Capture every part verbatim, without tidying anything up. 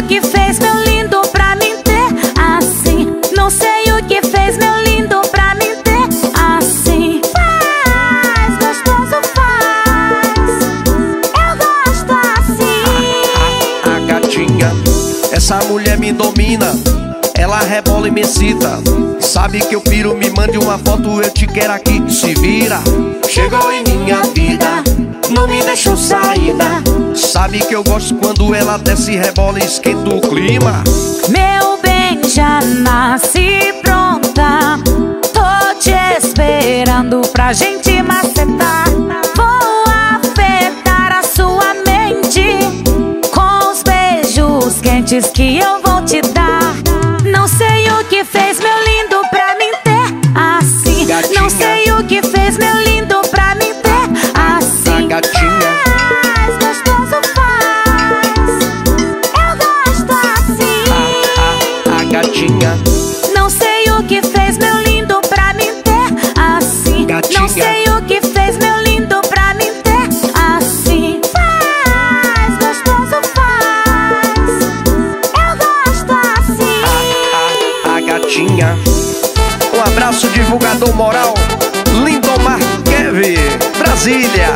o que fez, meu lindo, pra mim ter assim. Não sei o que fez, meu lindo, pra mim ter assim. Faz, gostoso faz, eu gosto assim. A, a, a gatinha, essa mulher me domina. Ela rebola e me excita. Sabe que eu piro, me mande uma foto, eu te quero aqui. Se vira, chegou em minha vida, não me deixou saída. Sabe que eu gosto quando ela desce, rebola e esquenta o clima. Meu bem, já nasci pronta, tô te esperando pra gente macetar. Vou afetar a sua mente com os beijos quentes que eu vou te dar. Não sei o que fez, meu lindo, pra mim ter assim. Gatinha. Não sei o que fez, meu lindo, pra mim ter assim. A gatinha. Faz, gostoso faz, eu gosto assim. A, a, a gatinha. Não sei o que fez, meu lindo, pra mim ter assim. Gatinha. Não sei o que fez, meu lindo, pra mim ter assim. Faz, gostoso faz, eu gosto assim. A, a, a gatinha. Um abraço, divulgador moral, Lindomar Kevin, Brasília.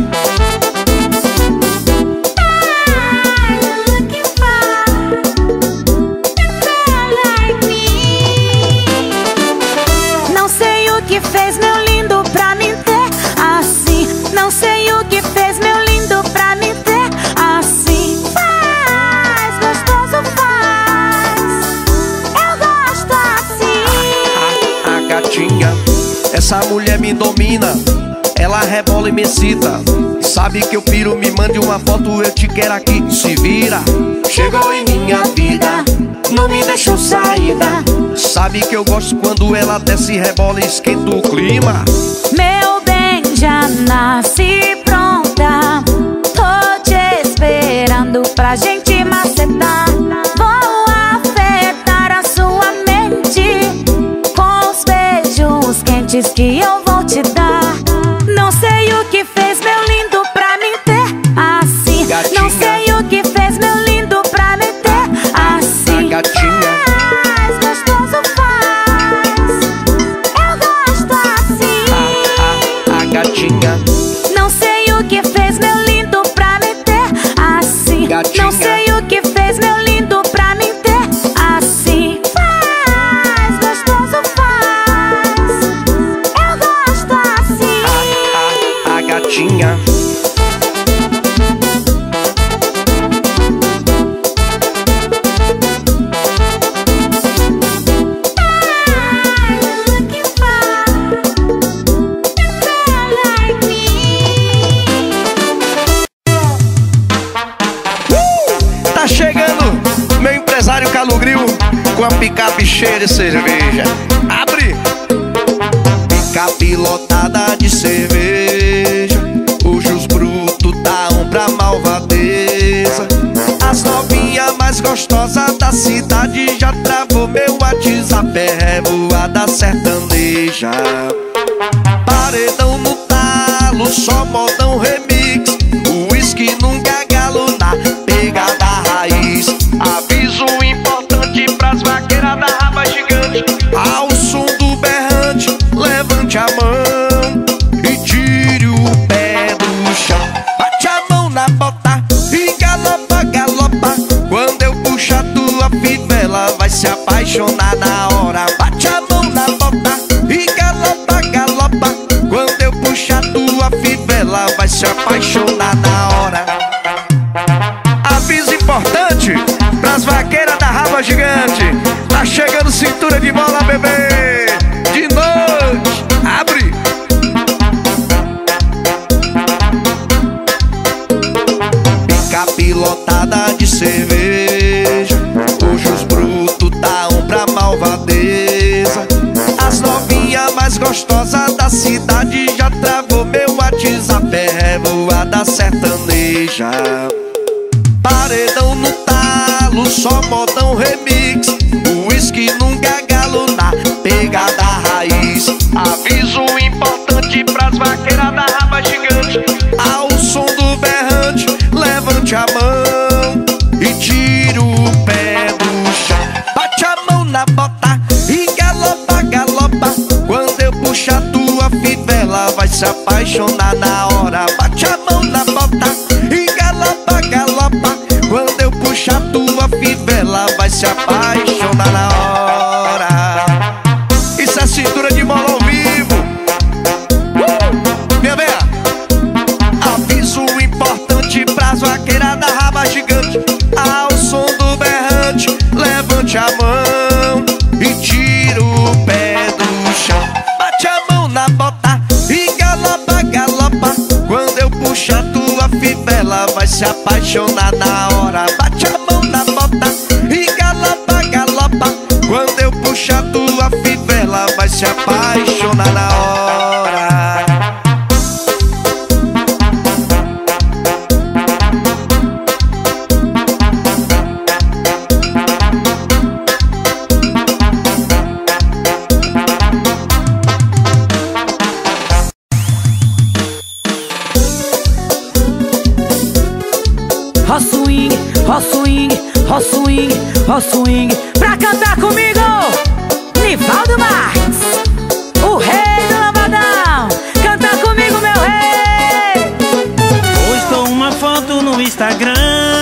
Não sei o que fez, meu lindo, pra mim ter assim. Não sei o que fez, meu lindo, pra mim ter assim. Faz, gostoso faz, eu gosto assim. A, a, a gatinha, essa mulher me domina. Ela rebola e me excita. Sabe que eu piro, me mande uma foto, eu te quero aqui. Se vira, chegou em minha vida, não me deixou saída. Sabe que eu gosto quando ela desce, rebola e esquenta o clima. Meu bem, já nasci pronta, tô te esperando pra gente macetar. Vou afetar a sua mente com os beijos quentes que eu vou te dar. Não sei o que fez, meu lindo, pra mim ter assim. Gatinha. Não sei o que fez, meu lindo, pra mim ter assim. A gatinha. Faz, gostoso faz, eu gosto assim. A, a, a gatinha. Não sei o que fez, meu lindo, pra me ter assim. Gatinha. Não sei o que fez, meu lindo, pra me ter assim. Faz, gostoso faz, eu gosto assim. A, a, a gatinha. Tá chegando meu empresário Calugril com a picape cheia de cerveja. Abre! Picape lotada de cerveja, o jus bruto tá um pra malvadeza. As novinhas mais gostosas da cidade já travou meu WhatsApp, é revoada sertaneja. Paredão no talo, só modão remix, o uísque num gargalo na pegada raiz. Aviso importante pras vaqueiras da raba gigante, ao som do berrante, levante a mão e tire o pé do chão. Bate a mão na bota e galopa, galopa. Quando eu puxar tua fivela, vai se apaixonar na hora. Bate a mão na bota e galopa, galopa. Quando eu puxar tua fivela, vai se apaixonar na hora. Aviso importante pras vaqueiras da raba gigante, tá chegando cintura de bola, bebê. De noite, abre. Picape lotada de cerveja, o jus bruto tá um pra malvadeza. As novinhas mais gostosas da cidade já travou meu WhatsApp, é revoada sertaneja. Paredão no talo, só modão remix, o uísque num gargalo na pegada raiz. Aviso importante pras vaqueiras da raba gigante, ao som do berrante, levante a mão e tire o se apaixonar na hora. Bate a mão na bota e galopa, galopa. Quando eu puxar tua fivela, vai se apaixonar na hora. Isso é cintura de mola ao vivo. uh! Minha veia. Aviso importante pras vaqueiras da raba gigante. Ao som do berrante, levante a mão e tira o pé do chão. Bate a mão na bota e galopa, galopa. Quando eu puxar tua fivela, vai se apaixonar na hora. Bate a mão na bota e galopa, galopa. Quando eu puxar tua fivela, vai se apaixonar na hora. Ó swing, ó swing, ó swing, ó swing. Pra cantar comigo, Nivaldo Marques, o rei do lambadão. Canta comigo, meu rei. Postou uma foto no Instagram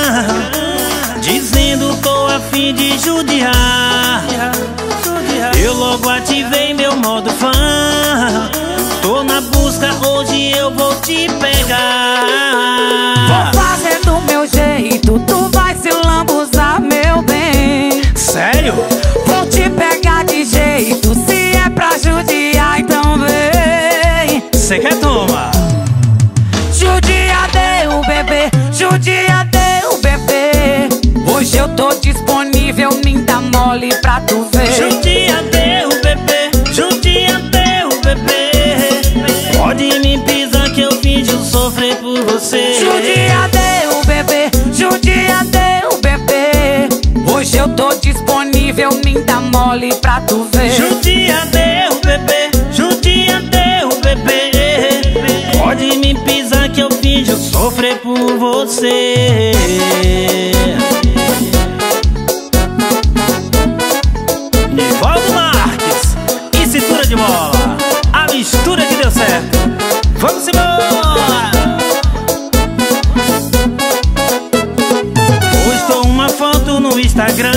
dizendo tô a fim de judiar. Eu logo ativei meu modo fã. Tô na busca, hoje eu vou te pegar. Vou fazer do meu jeito, tu vai se lambuzar, meu bem. Sério? Vou te pegar de jeito, se é pra judiar, então vem. Cê quer tomar? Judia deu, bebê, judia deu, bebê. Hoje eu tô disponível, nem dá mole pra tu ver. Judia deu, bebê, judia deu, bebê. Pode me pisar que eu finjo sofrer por você. Judia deu, bebê, judia deu, bebê. Hoje eu tô disponível, nem dá mole pra tu ver. Judia deu, bebê, judia deu, bebê. Pode me pisar que eu finjo sofrer por você. Nivaldo Marques e cintura de bola, a mistura que deu certo. Vamos embora! Postou uma foto no Instagram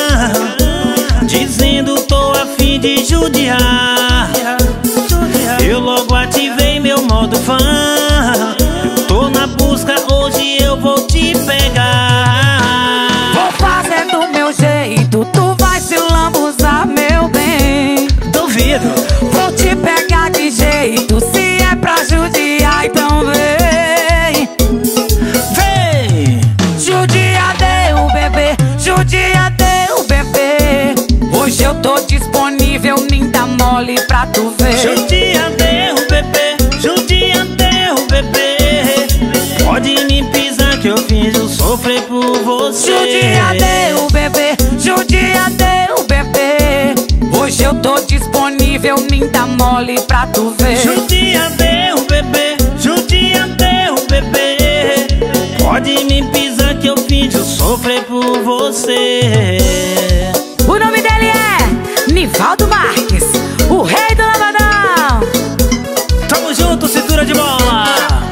dizendo tô a fim de judiar. Eu logo ativei meu modo fã. Tô na busca, hoje eu vou te pegar. Vou fazer do meu jeito, tu vai se lambuzar, meu bem. Duvido. Vou te pegar de jeito, se é pra judiar, então vem. Vem! Judia deu, bebê, judia deu, bebê. Hoje eu tô disponível, nem dá mole pra tu ver. Judia deu, bebê, judia deu, bebê. Pode me pisar que eu finjo sofrer por você. Judia deu, bebê, judia deu, bebê. Hoje eu tô disponível, nem dá mole pra tu ver. Judia deu, bebê, judia deu, bebê. Pode me pisar que eu finjo sofrer por você. O nome dele é Nivaldo Marques, o rei do lambadão. Tamo junto, cintura de bola.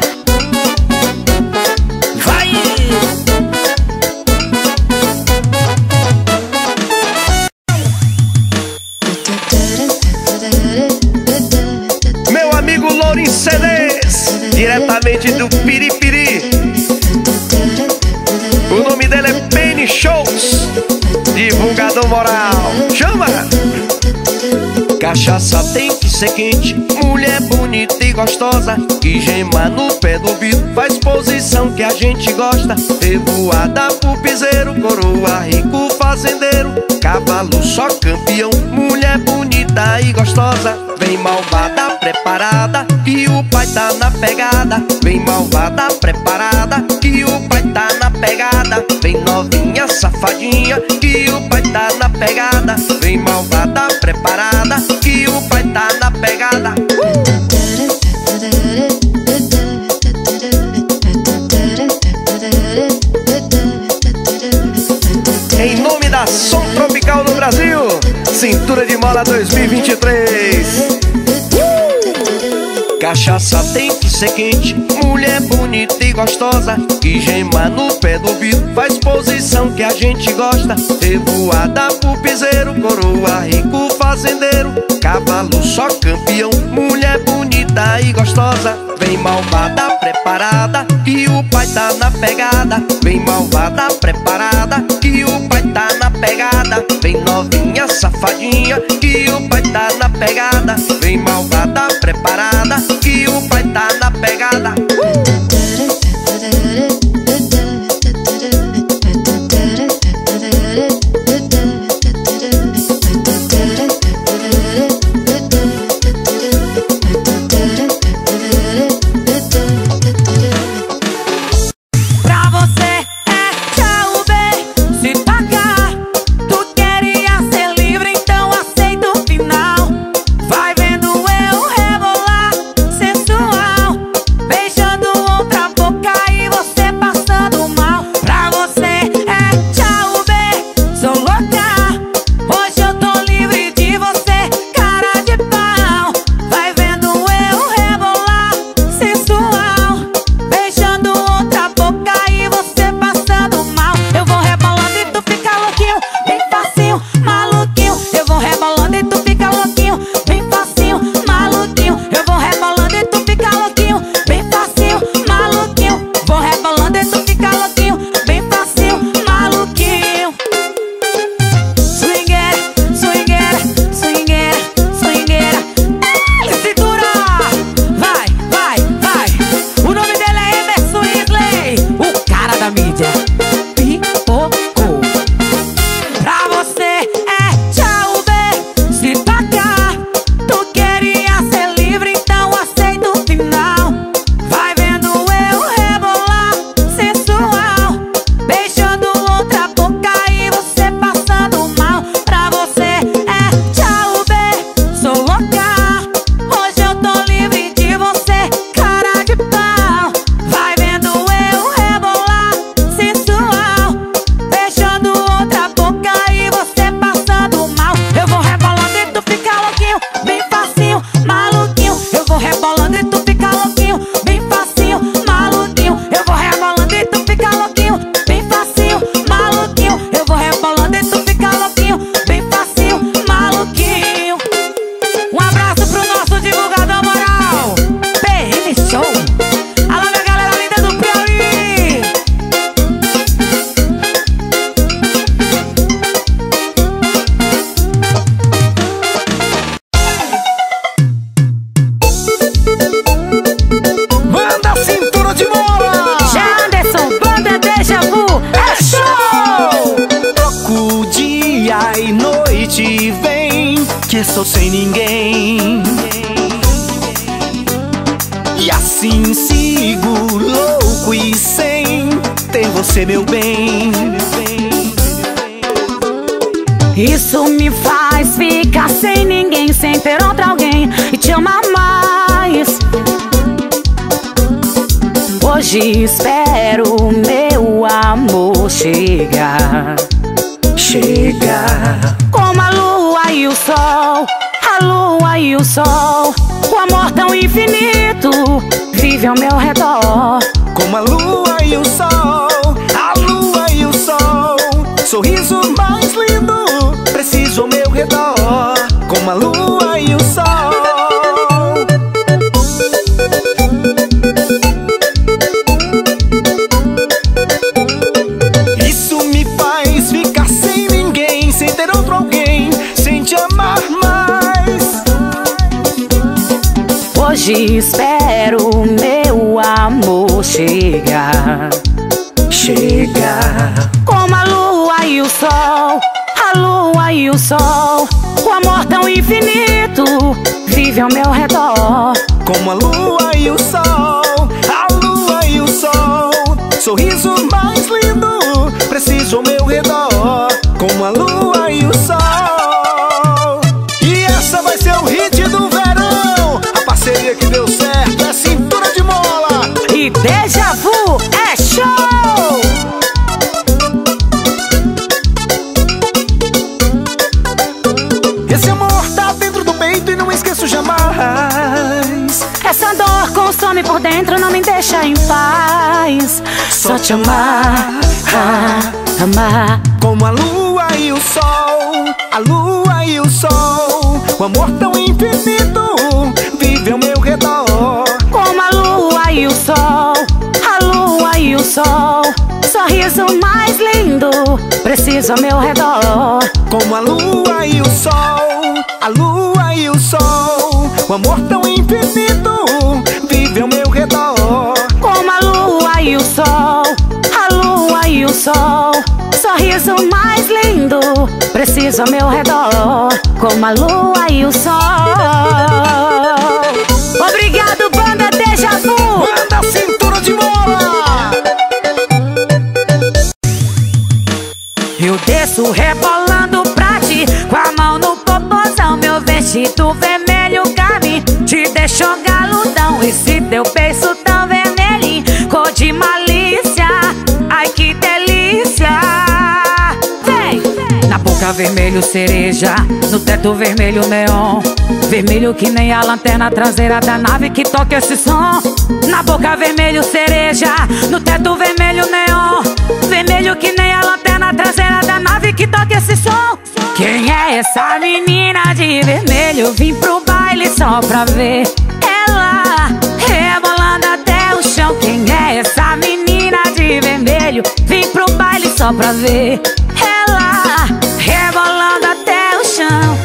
Vai! Meu amigo Lourinho C Ds, diretamente do Piripiri. O nome dele é Penny Shows, divulgador moral. Chama! Cachaça tem que ser quente, mulher bonita e gostosa, que gema no pé do vidro, faz posição que a gente gosta. Revoada pro piseiro, coroa rico fazendeiro, cavalo só campeão, mulher bonita e gostosa. Vem malvada, preparada, que o pai tá na pegada. Vem malvada, preparada, que o pai tá na pegada. Vem novinha, safadinha, que o pai tá na pegada. Vem malvada, preparada, que o pai tá na pegada. uh! Em nome da Som Tropical do Brasil, Cintura de Mola dois mil e vinte e três. cachaça tem que ser quente. Mulher bonita e gostosa, que gema no pé do ouvido, faz posição que a gente gosta. Revoada pro piseiro, coroa rico fazendeiro, cavalo só campeão. Mulher bonita e gostosa, vem malvada preparada, que o pai tá na pegada. Vem malvada preparada, que o pai tá na pegada. Vem novinha safadinha, que o pai tá na pegada. Vem malvada preparada, que o pai tá na pegada. uh! Sou sem ninguém, e assim sigo louco e sem ter você, meu bem. Isso me faz ficar sem ninguém, sem ter outra alguém e te amar mais. Hoje espero meu amor chegar, chegar. Como a lua e o sol, a lua e o sol, o amor tão infinito vive ao meu redor. Como a lua e o sol, a lua e o sol, sorriso mais lindo preciso ao meu redor. Como a lua e o sol. Isso me faz ficar sem ninguém, sem ter outro alguém, sem te amar mais. Hoje espero meu amor chegar, chegar. Como a lua e o sol, a lua e o sol, o amor tão infinito vive ao meu redor. Como a lua e o sol, a lua e o sol, sorriso mais lindo preciso ao meu redor. Como a lua e o sol. E essa vai ser o hit do verão, a parceria que deu certo é Cintura de Mola e Deja Vu é show! Esse amor tá dentro do peito e não esqueço jamais. Essa dor por dentro não me deixa em paz. Só te amar, ah, amar. Como a lua e o sol, a lua e o sol, o amor tão infinito vive ao meu redor. Como a lua e o sol, a lua e o sol, sorriso mais lindo, preciso ao meu redor. Como a lua e o sol, a lua e o sol, o amor tão infinito vive ao meu redor. Como a lua e o sol, a lua e o sol, sorriso mais lindo, preciso ao meu redor. Como a lua e o sol. Obrigado, banda Deja Vu. Manda cintura de bola. Eu desço rebolando pra ti, com a mão no popozão. Meu vestido vermelho Carme te deixou galudão. Esse teu beiço tão vermelhinho, cor de malícia, ai que delícia. Vem! Na boca vermelho cereja, no teto vermelho neon, vermelho que nem a lanterna traseira da nave que toca esse som. Na boca vermelho cereja, no teto vermelho neon, vermelho que nem a lanterna traseira da nave que toca esse som. Quem é essa menina de vermelho? Vim pro baile só pra ver ela rebolando até o chão. Quem é essa menina de vermelho? Vim pro baile só pra ver ela rebolando até o chão.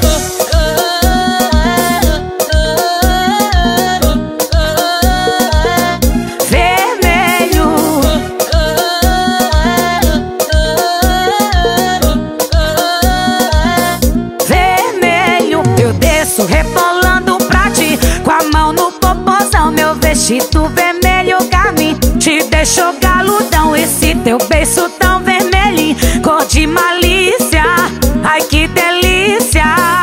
Rebolando pra ti, com a mão no popozão. Meu vestido vermelho Carme te deixou galudão. Esse teu beiço tão vermelhinho, cor de malícia, ai que delícia.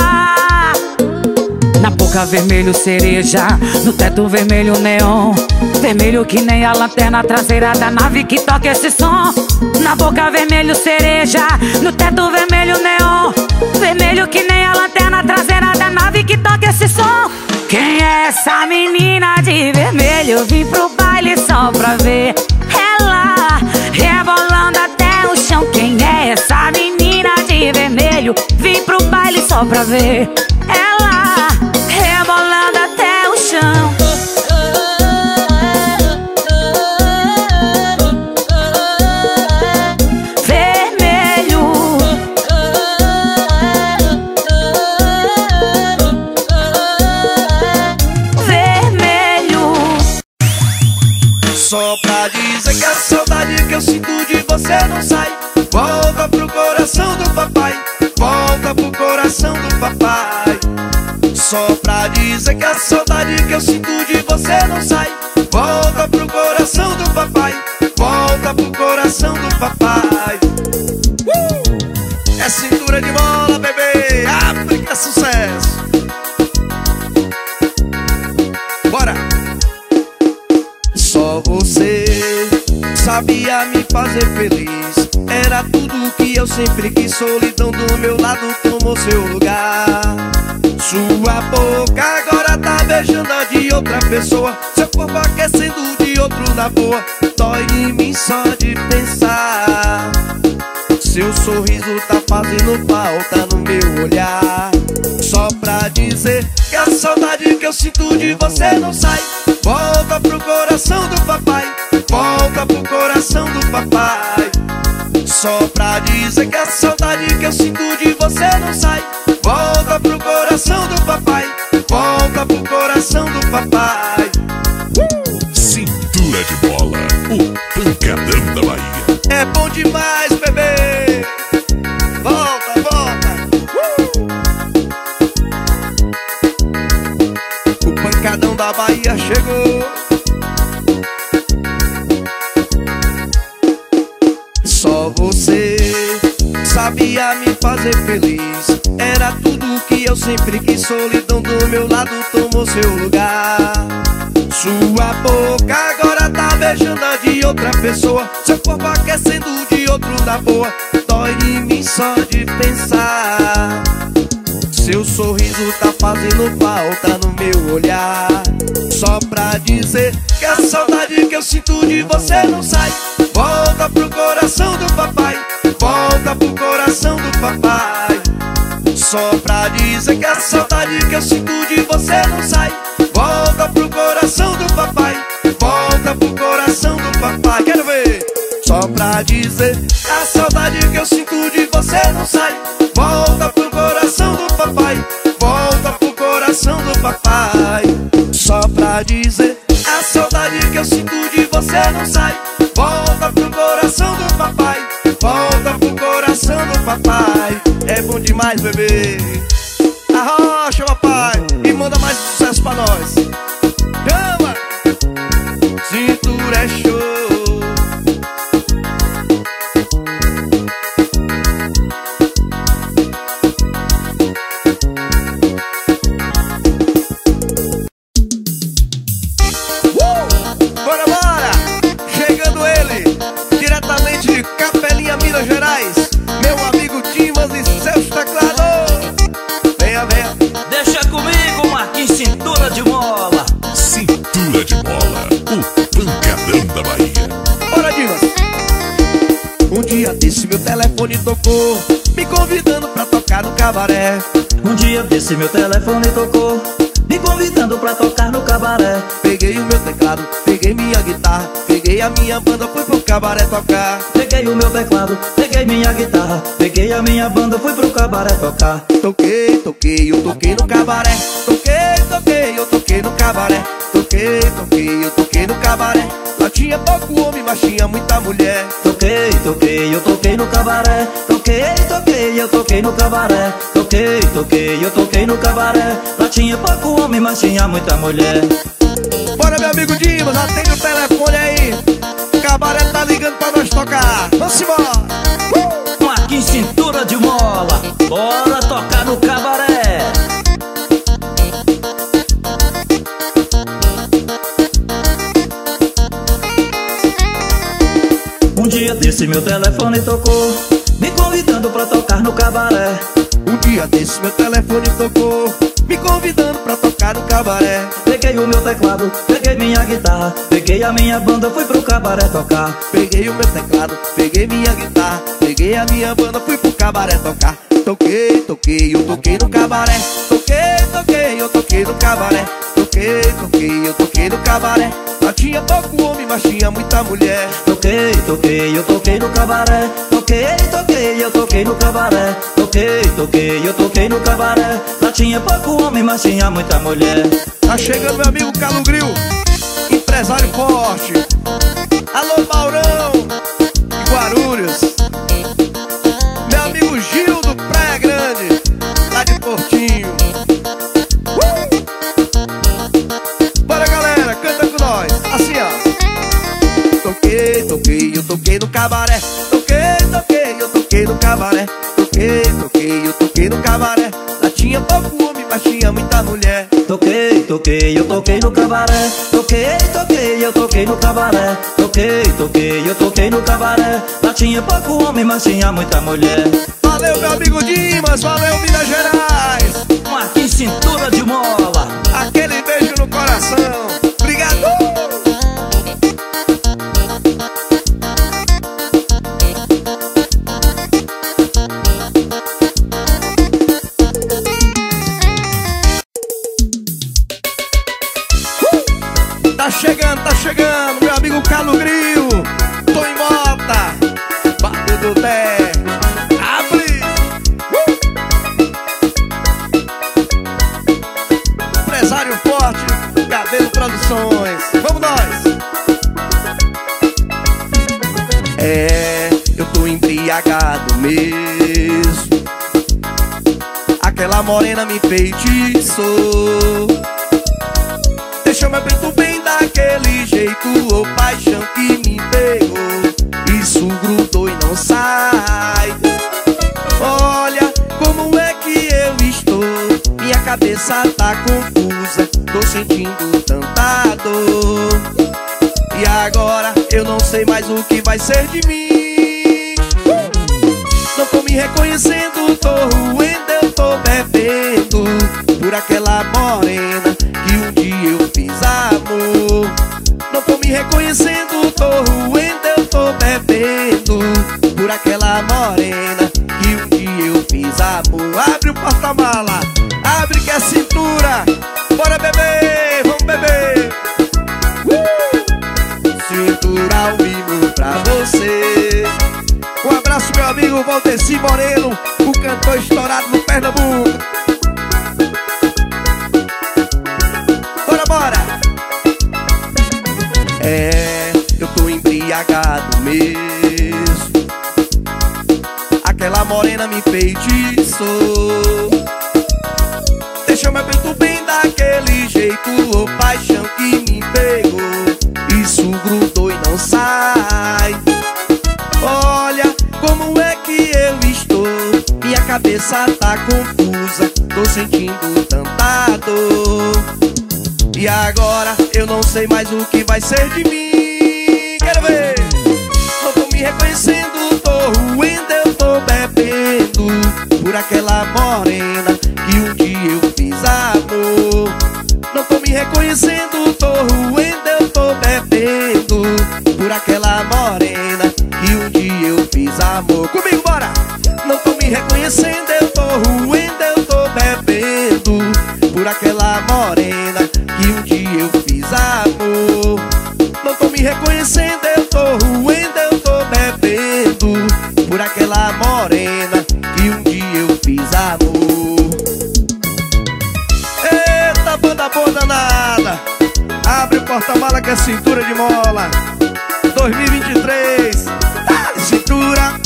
Na boca vermelho cereja, no teto vermelho neon, vermelho que nem a lanterna traseira da nave que toca esse som. Na boca vermelho cereja, no teto vermelho neon, vermelho que nem a lanterna traseira da nave que toca esse som. Quem é essa menina de vermelho? Vim pro baile só pra ver ela rebolando até o chão. Quem é essa menina de vermelho? Vim pro baile só pra ver ela rebolando até o chão. Só pra dizer que a saudade que eu sinto de você não sai. Volta pro coração do papai, volta pro coração do papai. Só pra dizer que a saudade que eu sinto de você não sai. Volta pro coração do papai, volta pro coração do papai. uh! É cintura de bola, bebê, África é sucesso. Bora! Só você sabia me fazer feliz, era tudo que eu sempre quis. Solidão do meu lado tomou seu lugar. Sua boca agora tá beijando a de outra pessoa, seu corpo aquecendo de outro na boa. Dói em mim só de pensar. Seu sorriso tá fazendo falta no meu olhar. Só pra dizer que a saudade que eu sinto de você não sai. Volta pro coração do papai, volta pro coração do papai. Só pra dizer que a saudade que eu sinto de você não sai. Volta pro coração do papai, volta pro coração do papai. uh! Cintura de bola, o pancadão da Bahia. É bom demais, bebê. Volta, volta. uh! O pancadão da Bahia chegou. Só você sabia me fazer feliz, era tudo que eu sempre quis. Solidão do meu lado tomou seu lugar. Sua boca agora tá beijando a de outra pessoa, seu corpo aquecendo de outro na boa. Dói em mim só de pensar. Seu sorriso tá fazendo falta no meu olhar. Só pra dizer que a saudade que eu sinto de você não sai. Volta pro coração do papai, volta pro coração do papai. Só pra dizer que a saudade que eu sinto de você não sai. Volta pro coração do papai, volta pro coração do papai. Quero ver. Só pra dizer a saudade que eu sinto de você não sai. Volta pro coração do papai, volta pro coração do papai. Só pra dizer a saudade que eu sinto de você não sai. Volta pro coração do papai, volta pro coração do papai. É bom demais, bebê. Arrocha, papai, e manda mais sucesso pra nós. Chama! Cintura é show. Meu telefone tocou, me convidando pra tocar no cabaré. Um dia desse meu telefone tocou, me convidando pra tocar no cabaré. Peguei o meu teclado, peguei minha guitarra, peguei a minha banda, fui pro cabaré tocar. Peguei o meu teclado, peguei minha guitarra, peguei a minha banda, fui pro cabaré tocar. Toquei, toquei, eu toquei no cabaré. Toquei, toquei, eu toquei no cabaré. Toquei, toquei, eu toquei no cabaré. Lá tinha pouco homem, mas tinha muita mulher. Toquei, toquei, eu toquei no cabaré. Toquei, toquei, eu toquei no cabaré. Toquei, toquei, eu toquei no cabaré. Lá tinha pouco homem, mas tinha muita mulher. Bora, meu amigo Dimas, atende o telefone aí. O cabaré tá ligando pra nós tocar. Vamos embora. uh! Marquinhos Cintura de Mola, bora tocar no cabaré. Um dia desse meu telefone tocou, me convidando pra tocar no cabaré. Um dia desse meu telefone tocou, me convidando pra tocar no cabaré. Peguei o meu teclado, peguei minha guitarra, peguei a minha banda, fui pro cabaré tocar. Peguei o meu teclado, peguei minha guitarra, peguei a minha banda, fui pro cabaré tocar. Toquei, toquei, eu toquei no cabaré. Toquei, toquei, eu toquei no cabaré. Toquei, toquei, eu toquei no cabaré. Lá tinha pouco homem, mas tinha muita mulher. Toquei, toquei, eu toquei no cabaré. Toquei, toquei, eu toquei no cabaré. Toquei, toquei, eu toquei no cabaré. Lá tinha pouco homem, mas tinha muita mulher. Tá chegando meu amigo Calo Gril, empresário forte. Alô, Maurão, de Guarulhos. Meu amigo Gil do Praia Grande, lá de Portinho. uh! Bora, galera, canta com nós, assim ó. Toquei, toquei, eu toquei no cabaré. Toquei, toquei, eu toquei no cabaré. Toquei, toquei, eu toquei no cabaré. Lá tinha pouco homem, mas tinha muita mulher. Toquei, toquei, eu toquei no cabaré. Toquei, toquei, eu toquei no cabaré. Toquei, toquei, eu toquei no cabaré. Lá tinha pouco homem, mas tinha muita mulher. Valeu, meu amigo Dimas, valeu, Minas Gerais. Marquinhos Cintura de Mola, aquele beijo no coração. Obrigado. Tá chegando, tá chegando, meu amigo Calo Gril, tô em Mota, Barrio do Té, abre! Uh! Empresário forte, Cabelo Produções, vamos nós! É, eu tô embriagado mesmo, aquela morena me feitiçou. Deixou meu peito bem daquele jeito, ô oh, paixão que me pegou. Isso grudou e não sai. Olha como é que eu estou, minha cabeça tá confusa, tô sentindo tanta dor. E agora eu não sei mais o que vai ser de mim. Não tô me reconhecendo, tô ruendo, eu tô bebendo por aquela morena que um dia eu fiz amor. Não tô me reconhecendo, tô ruendo, eu tô bebendo por aquela morena que um dia eu fiz amor. Abre o porta-mala, abre que é cintura, bora beber, vamos beber. uh! Cintura ao vivo pra você. Um abraço meu amigo Valdeci Moreno, o cantor estourado no Pernambuco. Bora, bora! É, eu tô embriagado mesmo. Aquela morena me feitiçou, deixou meu peito bem daquele jeito. Ô paixão que me pegou, isso grudou e não sai. Olha como é que eu estou, minha cabeça tá confusa, tô sentindo tanta dor. E agora eu não sei mais o que vai ser de mim. Quero ver! Não tô me reconhecendo, tô ruendo, eu tô bebendo por aquela morena que um dia eu fiz amor. Não tô me reconhecendo, tô ruendo, eu tô bebendo por aquela morena que um dia eu fiz amor. Comigo, bora! Não tô me reconhecendo, eu tô ruendo, eu tô bebendo por aquela morena que um dia eu fiz amor. Não tô me reconhecendo, eu tô ruendo, eu tô bebendo por aquela morena que um dia eu fiz amor. Eita, banda boa danada, abre o porta-mala que é cintura de mola. dois mil e vinte e três, dá-lhe cintura.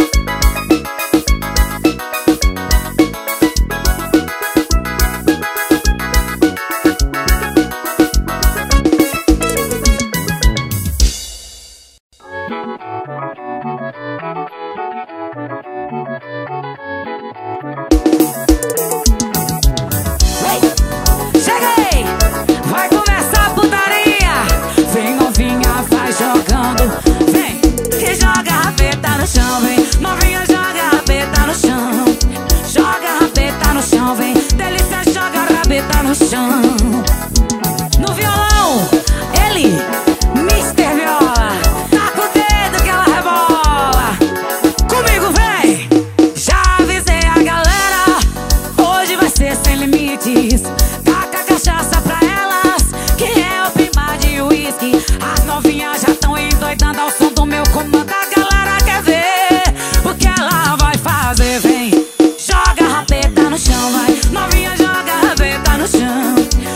Cheguei! Vai começar a putaria. Vem novinha, vai jogando. Vem, e joga a rabeta no chão. Vem, novinha, joga a rabeta no chão. Joga a rabeta no chão, vem. Delícia, joga a rabeta no chão. No violão, ele, mister Viola. Tá com o dedo que ela rebola. Comigo, vem! Já avisei a galera, hoje vai ser sem limites. Taca cachaça pra elas, que é o bar de uísque. As novinhas já tão endoidando ao som do meu comando. A galera quer ver o que ela vai fazer. Vem, joga a rabeta no chão, vai. Novinha, joga a rabeta no chão.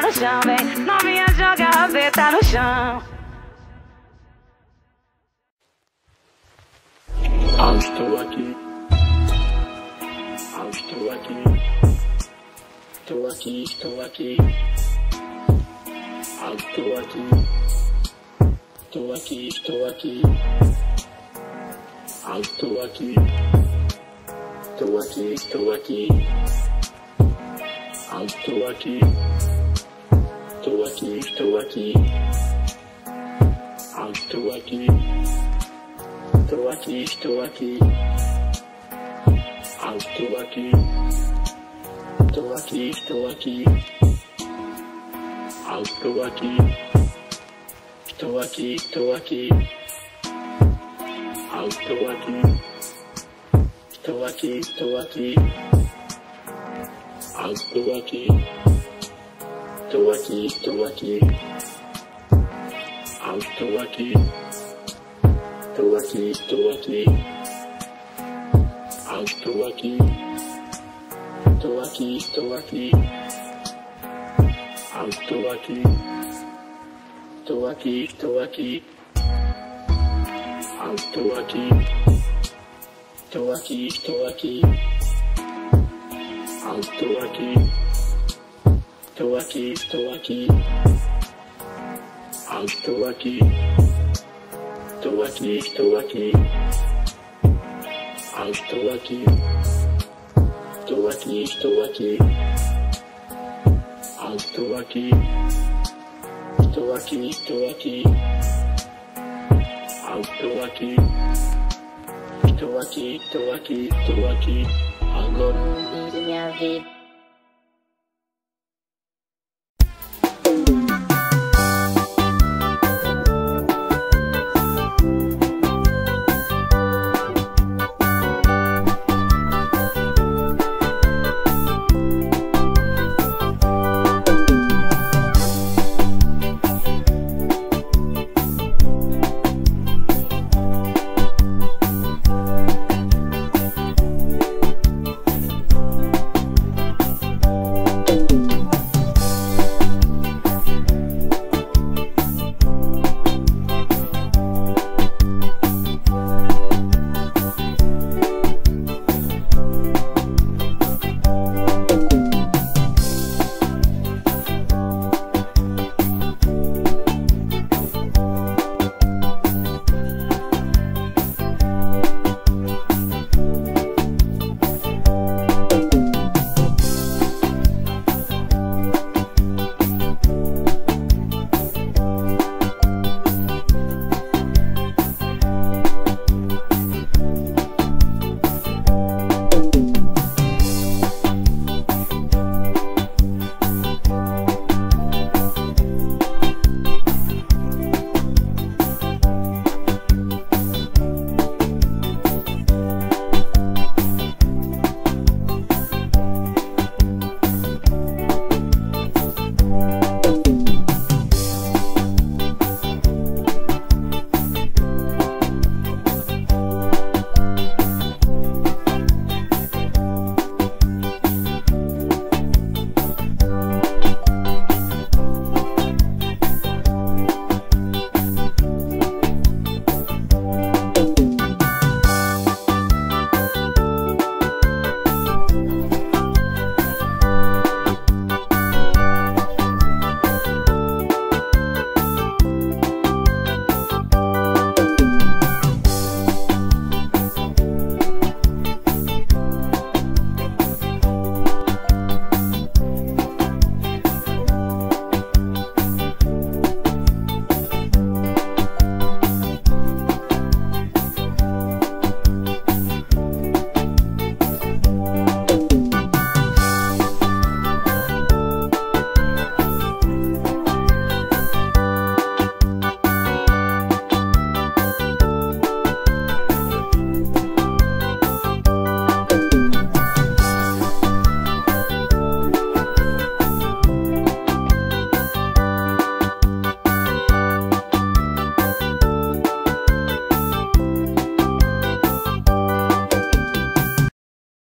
no chão, vem. Novinha joga a rabeta no chão. Ah, estou aqui. Ah, estou aqui. Estou aqui, estou aqui. Ah, estou aqui. Estou aqui, estou aqui. Ah, estou aqui. Estou aqui, estou aqui. Ah, estou aqui. Estou aqui, estou aqui. Ah, estou aqui. Estou aqui, estou aqui. Ah, estou aqui. Estou aqui, estou aqui. Ah, estou aqui. Estou aqui, estou aqui. Ah, estou aqui. Estou aqui, estou aqui. Ah, estou aqui. Estou aqui, estou aqui. Ah, estou aqui. Estou aqui, estou aqui. Ah, estou aqui. Estou aqui, estou aqui. Ah, estou aqui. Estou aqui, estou aqui. Ah, estou aqui. Estou aqui, estou aqui. Ah, estou aqui. Estou aqui, estou aqui. Ah, estou aqui. Estou aqui, estou aqui. Ah, estou aqui. Estou aqui, estou aqui. Ah, estou aqui. Estou aqui, estou aqui. Ah, estou aqui. Estou aqui, estou aqui, estou aqui. Agora minha vida.